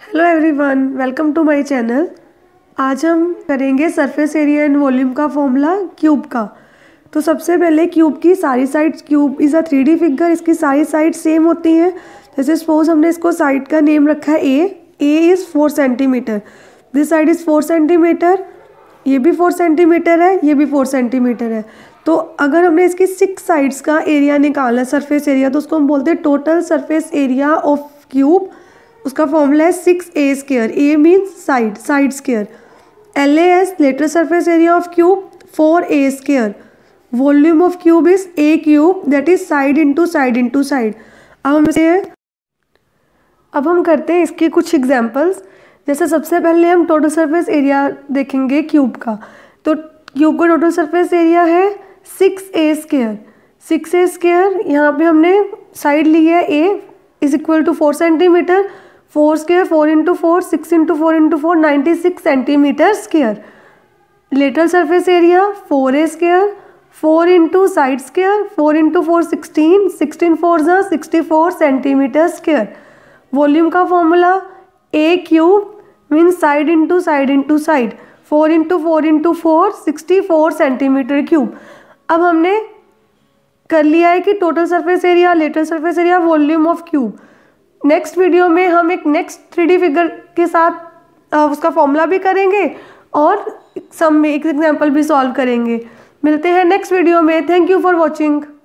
Hello everyone, welcome to my channel. आज हम करेंगे सरफेस एरिया एंड वॉल्यूम का फॉर्मूला क्यूब का। तो सबसे पहले क्यूब की सारी sides, cube is a 3D figure, इसकी सारी साइड सेम होती हैं। जैसे सपोज हमने इसको साइड का नेम रखा है A is 4 centimetre, this side is 4 centimetre, ये भी 4 सेंटीमीटर है, ये भी 4 सेंटीमीटर है। तो अगर हमने इसकी 6 साइड्स का एरिया निकालना है, सरफेस एरिया, तो उसको हम बोलते हैं total surface area of cube. उसका फॉर्मूला है 6a²। A means side, side square. LAS lateral surface area of cube 4a²। Volume of cube is a cube, that is side into side into side. अब हम करते हैं इसके कुछ examples. जैसे सबसे पहले हम टोटल सरफेस एरिया देखेंगे क्यूब का। तो क्यूब का टोटल सरफेस एरिया है 6a²। 6a², यहाँ पे हमने साइड ली है a is equal to 4 centimetre. 4², 4 into 4, 6 into 4 into 4, 96 centimetre square. Lateral surface area 4a², 4 into side square, 4 into 4 16, 16 4 जा 64 सेंटीमीटर स्क्वायर। वॉल्यूम का formula a cube means side into side into side, 4 into 4 into 4 64 centimetre cube. अब हमने कर लिया है कि total surface area, lateral surface area, volume of cube. Next video में हम एक नेक्स्ट 3D फिगर के साथ उसका फॉर्मूला भी करेंगे और सम में एक एग्जाम्पल भी सॉल्व करेंगे। मिलते हैं नेक्स्ट वीडियो में। Thank you for watching.